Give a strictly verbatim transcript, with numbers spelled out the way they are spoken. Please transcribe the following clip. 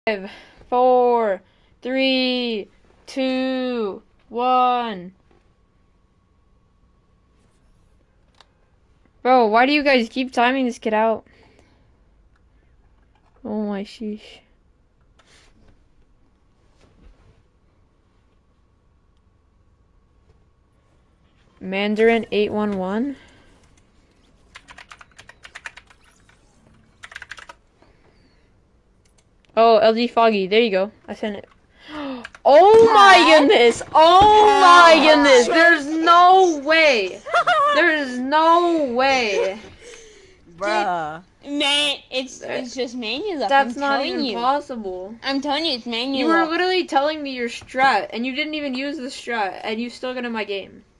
Five, four, three, two, one. Bro, why do you guys keep timing this kid out? Oh my sheesh. Mandarin eight one one. Oh, L G Foggy. There you go. I sent it. Oh my goodness. Oh my goodness. There's no way. There's no way. Bruh. Man, it's it's just ManU luck. That's I'm not telling even you. possible. I'm telling you, it's ManU You were luck. literally telling me your strat, and you didn't even use the strat, and you still got in my game.